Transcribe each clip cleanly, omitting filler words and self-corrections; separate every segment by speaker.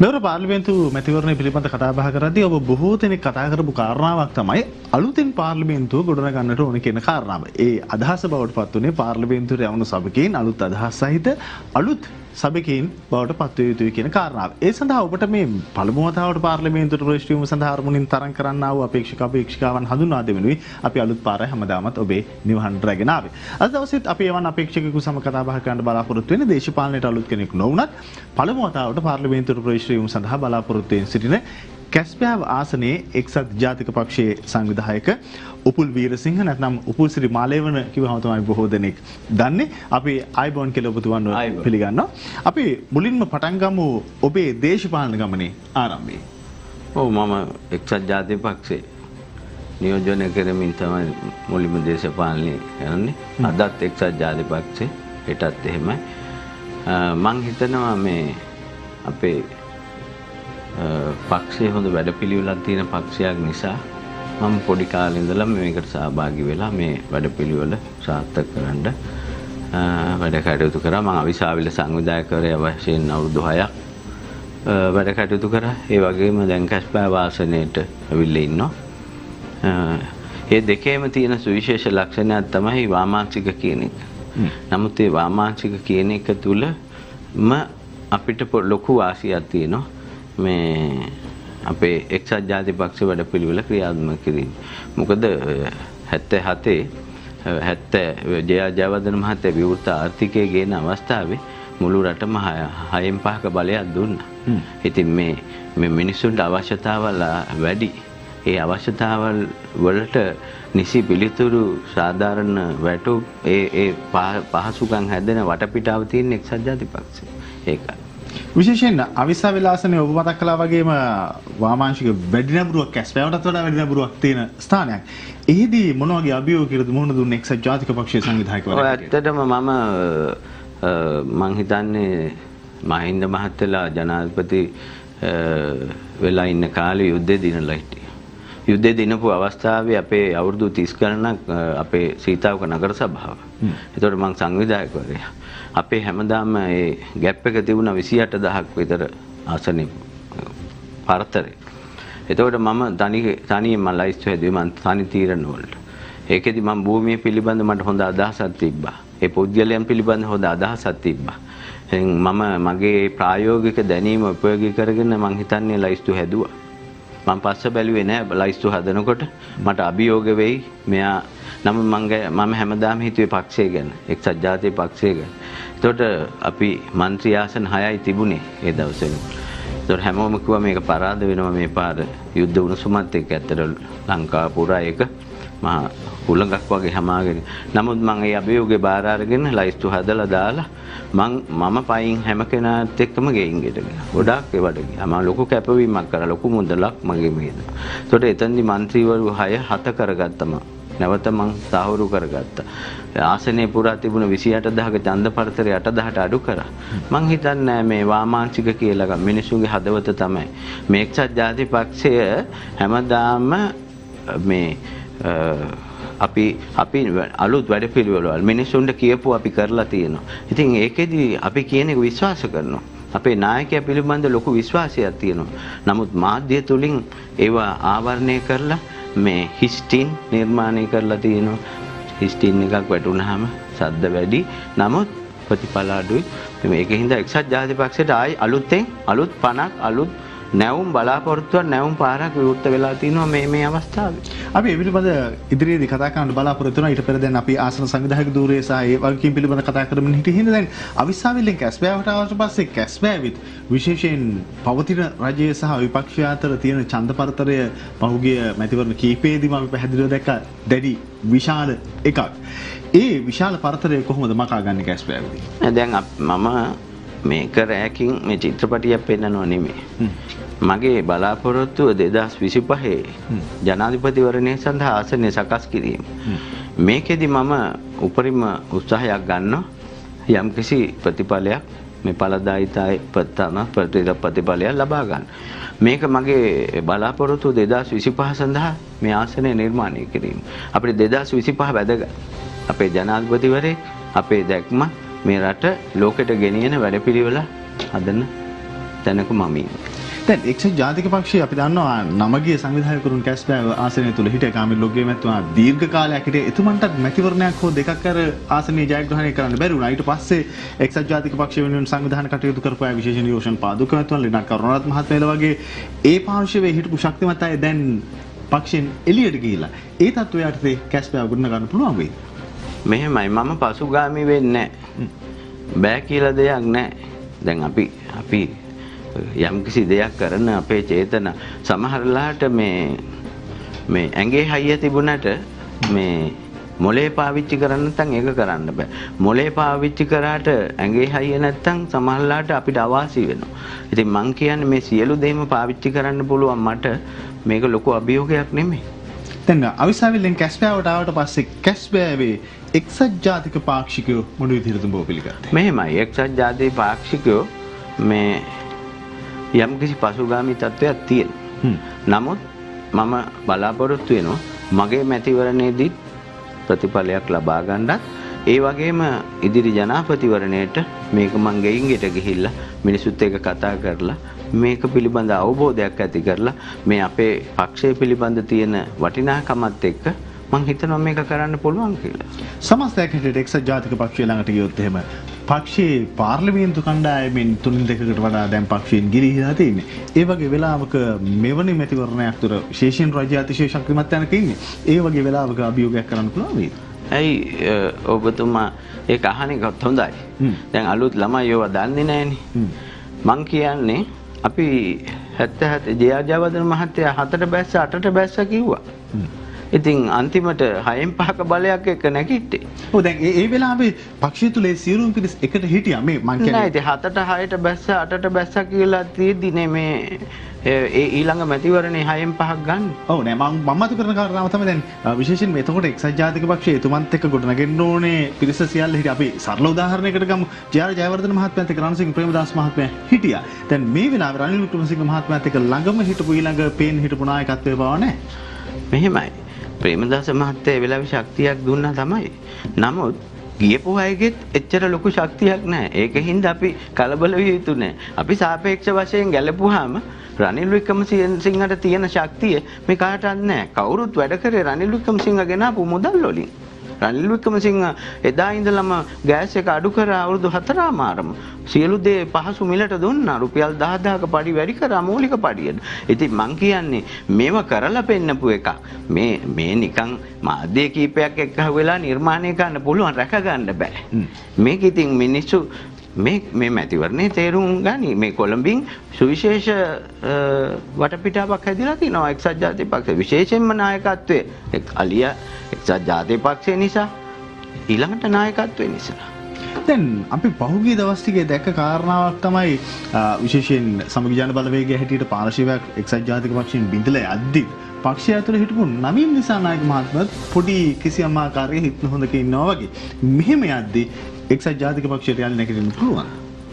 Speaker 1: මෙවර පාර්ලිමේන්තු මැතිවරණය පිළිබඳ කතා බහ කරද්දී ඔබ බොහෝ දෙනෙක් කතා කරපු කාරණාවක් තමයි අලුතෙන් පාර්ලිමේන්තුව ගොඩනගන්නට ඕන කියන කාරණාව. ඒ අදහස බවට පත් වුණේ පාර්ලිමේන්තුවේ යවුණු සභකයන් අලුත් අදහස් සහිත අලුත් සභකයන් බවට පත් විය යුතුයි කියන කාරණාව. ඒ සඳහා ඔබට මේ පළමු වතාවට පාර්ලිමේන්තුවට ප්‍රවේශ වීම සඳහා අරමුණින් තරම් කරන්නා වූ අපේක්ෂකාවන් හඳුන්වා දෙමිනුයි අපි අලුත් පාරයි හැමදාමත් ඔබේ නිවහනට රැගෙන ආවේ. අද දවසේත් අපි එවන් අපේක්ෂකයෙකු සමග කතා බහ කරන්න බලාපොරොත්තු වෙන්නේ දේශපාලනයට අලුත් කෙනෙක් නොවුනත් පළමු වතාවට පාර්ලිමේන්තුවට ප්‍රවේශ වීම සඳහා බලාපොරොත්තු වෙන සිටින කැස්පෑව ආසනයේ එක්සත් ජාතික පක්ෂයේ සංවිධායක උපුල් වීරසිංහ නැත්නම් උපුල් ශ්‍රී මාලේවන කිව්වම තමයි බොහෝ දෙනෙක් දන්නේ. අපි ආයිබෝන් කියලා ඔබතුමන්ව පිළිගන්නවා. අපි මුලින්ම පටන් ගමු ඔබේ දේශපාලන ගමනේ ආරම්භය.
Speaker 2: ඔව් මම එක්සත් ජාතික පක්ෂයේ නියෝජනය කරමින් තමයි මුලින්ම දේශපාලනය කරන්නේ. අදත් එක්සත් ජාතික පක්ෂේ හෙටත් එහෙමයි. මං හිතනවා මේ අපේ පක්ෂයේ හොඳ වැඩපිළිවෙලක් තියෙන පක්ෂයක් නිසා මම පොඩි කාලේ ඉඳලා මේකට සහභාගී වෙලා මේ වැඩපිළිවෙල සාර්ථක කරන්න වැඩ කටයුතු කරා. මම අවිසාවිල සංවිධායකවරයා වශයෙන් අවුරුදු 6ක් වැඩ කටයුතු කරා. ඒ වගේම දැන් කැස්පෑව ආසනයේට අවිල්ලා ඉන්නවා. මේ දෙකේම තියෙන සුවිශේෂ ලක්ෂණයක් තමයි වාමාංශික කියන එක. නමුත් ඒ වාමාංශික කියන එක තුලම අපිට ලොකු වාසියක් තියෙනවා. මේ අපේ එක්සත් ජාතික පක්ෂ වැඩපිළිවෙල ක්‍රියාත්මක කිරීම. මොකද 70 ජයවර්ධන මහත්තයා විවෘත ආර්ථිකයේ ගේන අවස්ථාවේ මුළු රටම 6න් 5ක බලයක් දුන්නා. ඉතින් මේ මිනිස්සුන්ට අවශ්‍යතාවල් වැඩි. ඒ අවශ්‍යතාවල් වලට නිසි පිළිතුරු සාධාරණ වැටු ඒ පහසුකම් හැදෙන වටපිටාව තියෙන එක්සත් ජාතික පක්ෂය. ඒකයි.
Speaker 1: විශේෂයෙන් අවිසා විලාසනේ ඔබ මතක් කළා වගේම වාමාංශික වැඩි නඹරුවක් කැස්පෑවටත් වඩා වැඩි නඹරුවක් තියෙන ස්ථානයක්. එහිදී මොන වගේ අභියෝගයකටද මුහුණ දුන්නේ එක්සත් ජාතික පක්ෂයේ සංවිධායකවරයා?
Speaker 2: ඇත්තටම මම හිතන්නේ මහින්ද මහත්තයලා ජනාධිපති වෙලා ඉන්න කාලේ යුද්ධේ දිනලා හිටියා. යුද්ධේ දිනපු අවස්ථාවේ අපේ අවුරුදු 30 ගණනක් අපේ සීතාවක නගර සභාව. ඒතකොට මම සංවිධායකවරයා. අපේ හැමදාම ඒ ગેප් එක තිබුණා 28000ක් විතර ආසනෙ පරතරේ. එතකොට මම තනියම ලයිස්ට් හැදුවේ මම තනි තීරණ වලට. ඒකෙදි මම භූමිය පිළිබඳ මට හොඳ අදහසක් තිබ්බා. ඒ පුද්ගලයන් පිළිබඳ හොඳ අදහසක් තිබ්බා. මම මගේ ප්‍රායෝගික දැනීම උපයෝගී කරගෙන මම හිතන්නේ ලයිස්ට් හැදුවා. මම පස්ස බැලුවේ නෑ ලයිස්ට් හදනකොට මට අභියෝග වෙයි මෙයා නම් මම හැමදාම හිතුවේ පක්ෂය ගැන එක්සත් ජාතික පක්ෂය ගැන. එතකොට අපි මන්ත්‍රී ආසන 6යි තිබුණේ ඒ දවස්වල. එතකොට හැමෝම කිව්වා මේක පරාද වෙනවා මේ පාර යුද්ධ උණුසුමත් එක්ක. ඇත්තට ලංකාව පුරා එක මහා උලංගක් වගේ හැමාගෙන. නමුත් මම ඒ අභියෝගේ බාර අරගෙන ලයිස්ට් හදලා දාලා මම පයින් හැම කෙනාත් එක්කම ගෙයින් ගෙටගෙන ගොඩාක් ඒවට ගියා. මම ලොකු කැපවීමක් කරා. ලොකු මුදලක් මගේ මේද. එතකොට එතනදි മന്ത്രിවරු 6 කරගත්තම නැවත මං සාහවරු කරගත්තා. ආසනයේ පුරා තිබුණ 28000ක ඡන්ද පරතරය 8000ට අඩු කරා. මං හිතන්නේ මේ වාමාංශික කියලා මිනිසුන්ගේ හදවත තමයි. මේ එක්සත් ජාතික පක්ෂය හැමදාම මේ අපි අලුත් වැඩපිළිවෙළවල් මිනිසුන්ට කියපුව අපි කරලා තියෙනවා. ඉතින් ඒකෙදි අපි කියන එක විශ්වාස කරනවා. අපේ නායකයා පිළිබඳ ලොකු විශ්වාසයක් තියෙනවා. නමුත් මාධ්‍ය තුලින් ඒවා ආවරණය කරලා මේ හිස්ටින් නිර්මාණය කරලා තියෙනවා. හිස්ටින් එකක් වැටුනහම සද්ද වැඩි. නමුත් ප්‍රතිඵල අඩුයි. මේකෙන් හින්දා එක්සත් ජාතික පක්ෂයට ආයි අලුත් 50ක් අලුත් නැවුම් බලාපොරොත්තුවක් නැවුම් පාරක් විවෘත වෙලා තිනවා මේ අවස්ථාවේ.
Speaker 1: අපි මේ පිළිබඳ ඉදිරියේදී කතා කරන්න බලාපොරොත්තු වෙනවා. ඊට පෙර දැන් අපි ආසන සංවිධායක ධූරයේ සහ ඒ වගකීම් පිළිබඳ කතා කරමින් හිටියේ. හින්දා දැන් අවිස්සාවිල්ලෙන් කැස්පෑවට ආවට පස්සේ කැස්පෑවිත් විශේෂයෙන් පවතින රජය සහ විපක්ෂය අතර තියෙන ඡන්ද පරතරය පහුගිය මැතිවරණ කීපයේදීම අපි පැහැදිලිව දැක්කා දැඩි විශාල එකක්. ඒ විශාල පරතරය කොහොමද මකා ගන්න කැස්පෑවේදී?
Speaker 2: දැන් මම මේක රැකින් මේ චිත්‍රපටියක් පෙන්නනවා නෙමෙයි. මගේ බලාපොරොත්තුව 2025 ජනාධිපතිවරණය සඳහා ආසනය සකස් කිරීම. මේකෙදි මම උපරිම උත්සාහයක් ගන්නවා යම්කිසි ප්‍රතිඵලයක් මේ ඵලදායිතායි ප්‍රතිඵලයක් ලබා ගන්න. මේක මගේ බලාපොරොත්තුව 2025 සඳහා මේ ආසනය නිර්මාණය කිරීම. අපිට 2025 වැදගත්. අපේ ජනාධිපතිවරේ අපේ දැක්ම මේ රට ලෝකෙට ගෙනියන වැඩපිළිවෙල හදන තැනක මම ඉන්නේ.
Speaker 1: දැන් එක්සත් ජාතික පක්ෂය අපි දන්නවා නමගිය සංවිධායකවරුන් කැස්බෑ ආසනය තුල හිටිය කාමිල් ලොග්ගේ මැතිතුමා දීර්ඝ කාලයක් හිටියේ. එතුමන්ටත් මැතිවරණයක් හෝ දෙකක් අර ආසනීය ජයග්‍රහණය කරන්න බැරි වුණා. ඊට පස්සේ එක්සත් ජාතික පක්ෂය වෙනුවෙන් සංවිධාන කටයුතු කරපු අය විශේෂයෙන් යෝෂන් පාදුක මැතිතුමා ලිනක් කරුණාරත්න මහත්මයාලා වගේ ඒ පාර්ශවයේ හිටපු ශක්තිමත් අය දැන් පක්ෂයෙන් එළියට ගිහිලා ඒ තත්ත්වයට යටතේ කැස්බෑ ගොඩන ගන්න පුළුවන් වෙයි.
Speaker 2: මෙහෙමයි මම පසුගාමි වෙන්නේ බෑ කියලා දෙයක් නැහැ. දැන් අපි යම්කිසි දෙයක් කරන අපේ චේතන සමහරලාට මේ ඇඟේ හයිය තිබුණට මේ මොලේ පාවිච්චි කරන්න නැත්නම් ඒක කරන්න බෑ. මොලේ පාවිච්චි කරාට ඇඟේ හයිය නැත්නම් සමහරලාට අපිට අවාසි වෙනවා. ඉතින් මං කියන්නේ මේ සියලු දේම පාවිච්චි කරන්න පුළුවන් මට මේක ලොකු අභියෝගයක් නෙමෙයි.
Speaker 1: දැන් අවිස්සාවිල්ලෙන් කැස්බෑවට ආවට පස්සේ කැස්බෑවේ එක්සත් ජාතික පාක්ෂිකයෝ මොන විදිහටද බෝ පිළිගත්තේ?
Speaker 2: මෙහෙමයි එක්සත් ජාතික පාක්ෂිකයෝ මේ යම්කිසි පසුගාමී තත්ත්වයක් තියෙනවා. නමුත් මම බලාපොරොත්තු වෙනවා මගේ මැතිවරණයේදී ප්‍රතිඵලයක් ලබා ගන්නත් ඒ වගේම ඉදිරි ජනාධිපතිවරණයට මේක මං ගෙයින් ගෙට ගිහිල්ලා මිනිසුත් එක්ක කතා කරලා මේක පිළිබඳ අවබෝධයක් ඇති කරලා මේ අපේ පක්ෂය පිළිබඳ තියෙන වටිනාකමත් එක්ක මං හිතනවා මේක කරන්න පුළුවන් කියලා.
Speaker 1: සමස්තයක් හැටියට එක්සත් ජාතික පක්ෂය ළඟට ගියොත් එහෙම පක්ෂයේ පාර්ලිමේන්තු කණ්ඩායමෙන් 3-2කට වඩා දැන් පක්ෂයෙන් ගිලිහිලා තියෙන්නේ. ඒ වගේ වෙලාවක මෙවැනි මැතිවරණයක් තුර විශේෂයෙන් රජය අතිශය ශක්තිමත් තැනක ඉන්නේ. ඒ වගේ වෙලාවක අභියෝගයක් කරන්න පුළුවන් වේද?
Speaker 2: ඇයි ඔබතුමා ඒක අහන එකත් හොඳයි. දැන් අලුත් ළමයි ඒවා දන්නේ නැහනේ. මං කියන්නේ අපි 77 ජයජයවර්ධන මහත්තයා 4ට බැස්ස 8ට බැස්ස කිව්වා. ඉතින් අන්තිමට 6න් 5ක බලයක් එක නැගිට්ටේ.
Speaker 1: ඔව් දැන් ඒ වෙලාවේ පක්ෂය තුල ඒ සියලුම පිරිස් එකට හිටියා මේ මං කියන්නේ.
Speaker 2: නෑ ඉතින් 7ට 6ට බැස්ස 8ට බැස්ස කියලා තියෙද්දි නේ මේ ඒ ඊළඟ මැතිවරණේ 6න් 5ක් ගන්න.
Speaker 1: ඔව් නෑ මම මත කරන කාරණාව තමයි දැන් විශේෂයෙන් එතකොට එක්සත් ජාතික පක්ෂයේ එතුමන්ත් එක්ක ගොඩනගෙන්න ඕනේ පිරිස සියල්ල හිටියා. අපි සරල උදාහරණයකට ගමු. ජයවර්ධන මහත්මයාත් එක්ක රණසිංහ ප්‍රේමදාස මහත්මයා හිටියා. දැන් මේ වෙලාවේ රනිල් වික්‍රමසිංහ මහත්මයාත් එක්ක ළඟම හිටපු ඊළඟ පේන් හිටපු නායකත්වයේ බව නෑ.
Speaker 2: මෙහෙමයි. ප්‍රේමදාස මහත්තයා ඒ වෙලාවේ ශක්තියක් දුන්නා තමයි. නමුත් ගියපු අයගෙත් එච්චර ලොකු ශක්තියක් නැහැ. ඒකින්ද අපි කලබල විය යුතු නැහැ. අපි සාපේක්ෂ වශයෙන් ගැලපුවාම රනිල් වික්‍රමසිංහට තියෙන ශක්තිය මේ කාටවත් නැහැ. කවුරුත් වැඩ කරේ රනිල් වික්‍රමසිංහ ගෙනාපු මුදල් වලින්. රනිල් වික්‍රමසිංහ එදා ඉඳලම ගෑස් එක අඩු කරා අවුරුදු 4මාරම. සියලු දේ පහසු මිලට දුන්නා. රුපියල් 10000ක පඩි වැඩි කරා මූලික පඩියට. ඉතින් මං කියන්නේ මේව කරලා පෙන්නපු එක. මේ නිකන් මාධ්‍ය කීපයක් එක්ක වෙලා නිර්මාණය කරන්න පුළුවන් රැක ගන්න බෑ. මේක ඉතින් මිනිස්සු මේ මැතිවරණේ තේරුම් ගනි. මේ කොළඹින් සුවිශේෂ වටපිටාවක් හැදිලා තිනවා එක්සත් ජාතික පක්ෂ. විශේෂයෙන්ම නායකත්වයේ අලියා එක්සත් ජාතික පක්ෂය නිසා ඊළඟට නායකත්වය නිසා.
Speaker 1: දැන් අපි පහුගිය දවස් ටිකේ දැක්ක කාරණාවක් තමයි විශේෂයෙන් සමගි ජන බලවේගය හැටියට පාර්ශවයක් එක්සත් ජාතික පක්ෂයෙන් බිඳලා යද්දි පක්ෂය ඇතුළේ හිටපු නවීන් දිසානායක මහත්මයාත් පොඩි කිසියම් ආකාරයක හිටන හොඳක ඉන්නවා වගේ. මෙහෙම යද්දි එක්සත් ජාතික පක්ෂයට යන්න නැගිටින්න පුළුවන්.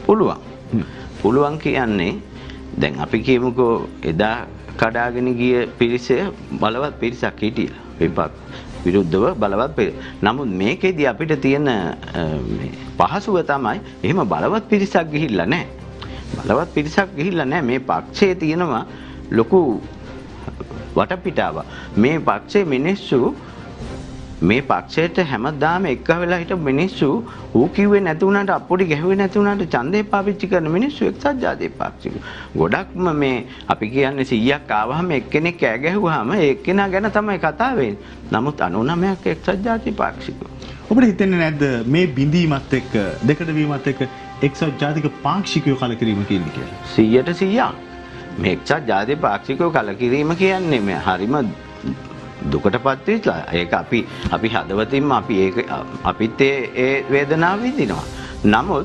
Speaker 2: පුළුවන් කියන්නේ දැන් අපි කියමුකෝ එදා කඩාගෙන ගිය පිරිස බලවත් පිරිසක් හිටියා. විපක් විරුද්ධව බලවත් පිරිස. නමුත් මේකෙදි අපිට තියෙන පහසුව තමයි එහෙම බලවත් පිරිසක් ගිහිල්ලා නැහැ. බලවත් පිරිසක් ගිහිල්ලා නැහැ. මේ පක්ෂයේ තියෙනවා ලොකු වටපිටාව. මේ පක්ෂයේ මිනිස්සු මේ පක්ෂයට හැමදාම එක්ක වෙලා හිටපු මිනිස්සු ඌ කිව්වේ නැති වුණාට අපොඩි ගැහුවේ නැති වුණාට ඡන්දේ පාවිච්චි කරන මිනිස්සු එක්සත් ජාතික පාක්ෂිකයෝ. ගොඩක්ම මේ අපි කියන්නේ 100ක් ආවහම එක්කෙනෙක් කෑ ගැහුවාම ඒ එක්කෙනා ගැන තමයි කතා වෙන්නේ. නමුත් 99ක් එක්සත් ජාතික පාක්ෂිකයෝ.
Speaker 1: ඔබට හිතෙන්නේ නැද්ද මේ බිඳීමත් එක්ක දෙකට වීමත් එක්ක එක්සත් ජාතික පාක්ෂිකයෝ කලකිරීම කියන්නේ කියලා?
Speaker 2: 100% මේ එක්සත් ජාතික පාක්ෂිකයෝ කලකිරීම කියන්නේ මේ හරිම දුකටපත් වෙලා. ඒක අපි හදවතින්ම අපිත් ඒ වේදනාව විඳිනවා. නමුත්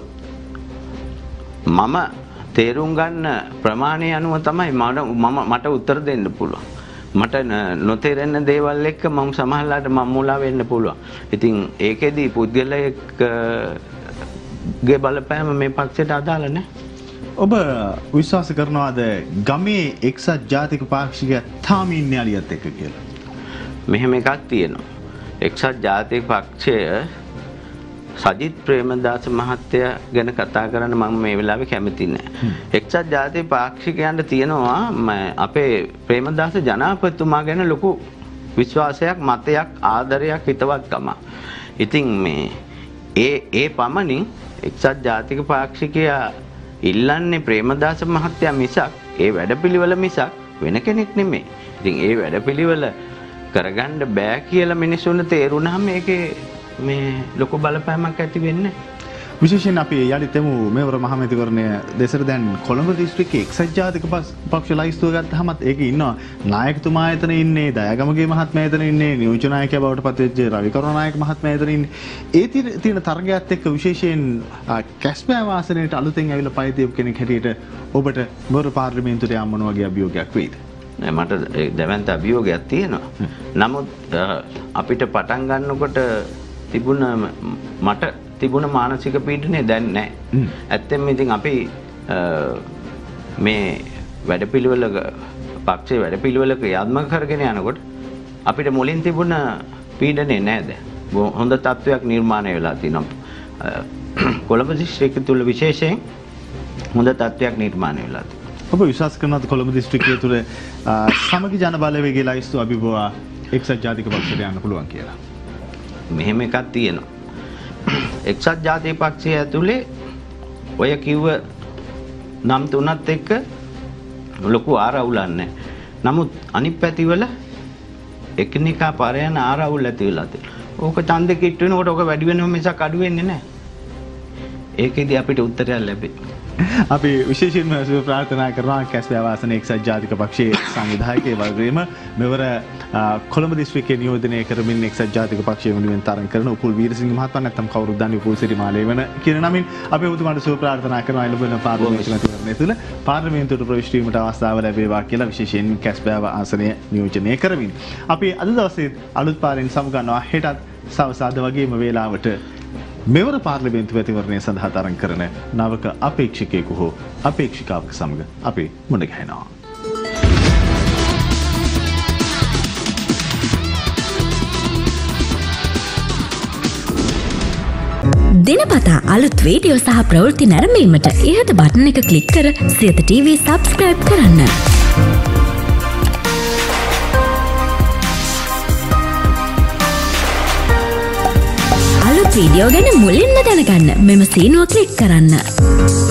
Speaker 2: මම තේරුම් ගන්න ප්‍රමාණය අනුව තමයි මට උත්තර දෙන්න පුළුවන්. මට නොතේරෙන දේවල් එක්ක මම සමහරවිට මම මුලා වෙන්න පුළුවන්. ඉතින් ඒකෙදි පුද්ගලයෙක්ගේ බලපෑම මේ පක්ෂයට අදාළ නැහැ.
Speaker 1: ඔබ විශ්වාස කරනවාද ගමේ එක්සත් ජාතික පාක්ෂිකයා තාම ඉන්නේ අලියත් එක්ක කියලා?
Speaker 2: මෙහෙම එකක් තියෙනවා. එක්සත් ජාතික පක්ෂය සජිත් ප්‍රේමදාස මහත්තයා ගැන කතා කරන්න මම මේ වෙලාවේ කැමති නැහැ. එක්සත් ජාතික පාක්ෂිකයන්ට තියෙනවා අපේ ප්‍රේමදාස ජනාධිපතිතුමා ගැන ලොකු විශ්වාසයක්, මතයක්, ආදරයක්, හිතවත්කම. ඉතින් මේ ඒ පමණින් එක්සත් ජාතික පාක්ෂිකයා ඉල්ලන්නේ ප්‍රේමදාස මහත්තයා මිසක් ඒ වැඩපිළිවෙල මිසක් වෙන කෙනෙක් නෙමෙයි. ඉතින් ඒ වැඩපිළිවෙල කරගන්න බෑ කියලා මිනිස්සුන්ට තේරුණාම මේකේ මේ ලොකු බලපෑමක් ඇති වෙන්නේ.
Speaker 1: විශේෂයෙන් අපි යලිත් එමු මෙවර මහමැතිවරණය දෙසර දැන් කොළඹ දිස්ත්‍රික්කයේ එක්සත් ජාතික පක්ෂ ලයිස්තුව ගත්තහමත් ඒකේ ඉන්නවා නායකතුමා එතන ඉන්නේ, දයාගමගේ මහත්මයා එතන ඉන්නේ, නියෝජ්‍ය නායකයා බවට පත්වෙච්ච රවි කරුණානායක මහත්මයා එතන ඉන්නේ. ඒ තියෙන තරගයත් එක්ක විශේෂයෙන් කැස්බෑ වාසනයට අලුතෙන් ඇවිල්ලා පය දීපු කෙනෙක් හැටියට ඔබට මෙවර පාර්ලිමේන්තුවට යන්න මොන වගේ අභියෝගයක් වෙයිද?
Speaker 2: මට දැවැන්ත අභියෝගයක් තියෙනවා. නමුත් අපිට පටන් ගන්නකොට මට තිබුණ මානසික පීඩනය දැන් නැහැ. ඇත්තෙන්ම ඉතින් අපි මේ වැඩපිළිවෙලක පක්ෂයේ වැඩපිළිවෙලක යාත්මක කරගෙන යනකොට අපිට මුලින් තිබුණ පීඩනේ නැහැ දැන්. හොඳ තත්වයක් නිර්මාණය වෙලා තියෙනවා. කොළඹ දිස්ත්‍රික්කය තුල විශේෂයෙන් හොඳ තත්වයක් නිර්මාණය වෙලා තියෙනවා.
Speaker 1: ඔබ විශ්වාස කරනවද කොළඹ දිස්ත්‍රික්කය තුල සමගි ජන බලවේගයේ ලයිස්තු අභිබවා එක්සත් ජාතික පක්ෂයට යන්න පුළුවන් කියලා?
Speaker 2: මෙහෙම එකක් තියෙනවා. එක්සත් ජාතික පක්ෂය ඇතුලේ ඔය කිව්ව නම් තුනත් එක්ක ලොකු ආරවුලක් නැහැ. නමුත් අනිත් පැතිවල එකිනෙකා පරයන ආරවුල් ඇති වෙලා තියෙනවා. ඕක ඡන්දෙ කිට් වෙනකොට ඕක වැඩි වෙනව මිසක් අඩු වෙන්නේ නැහැ. ඒකෙදි අපිට උත්තරයක් ලැබෙයි.
Speaker 1: අපි විශේෂයෙන්ම සුබ ප්‍රාර්ථනා කරනවා කැස්බෑ වාසන එක්සත් ජාතික පක්ෂයේ සංවිධායකයෙක් වගේම මෙවර කොළඹ දිස්ත්‍රික්කයේ නියෝජනය කරමින් එක්සත් ජාතික පක්ෂය වෙනුවෙන් තරඟ කරන උපුල් වීරසිංහ මහත්මයා නැත්නම් කවුරුත් දන්නේ උපුල් සිරිමාලේ වෙන කියන නමින් අපි ඔබතුමාට සුබ ප්‍රාර්ථනා කරනවා ලැබෙන පාර්ලිමේන්තු මැතිවරණය තුළ පාර්ලිමේන්තුවට ප්‍රවේශ වීමට අවස්ථාව ලැබේවා කියලා විශේෂයෙන් කැස්බෑ ආසනය නියෝජනය කරමින් අපි අද දවසේ අලුත් පාරෙන් සමුගන්නවා. හෙටත් සවස් අද වගේම වේලාවට මෙවර පාර්ලිමේන්තු මැතිවරණය සඳහා තරඟ කරන නවක අපේක්ෂකයෙකු හෝ අපේක්ෂිකාවක සමග අපි මුණ ගැහෙනවා.
Speaker 3: දිනපතා අලුත් වීඩියෝ සහ ප්‍රවෘත්ති නැරඹීමට ඉහත බටන් එක ක්ලික් කර සියත TV සබ්ස්ක්‍රයිබ් කරන්න. අලුත් වීඩියෝ ගැන මුලින්ම දැනගන්න මෙම සීනුව ක්ලික් කරන්න.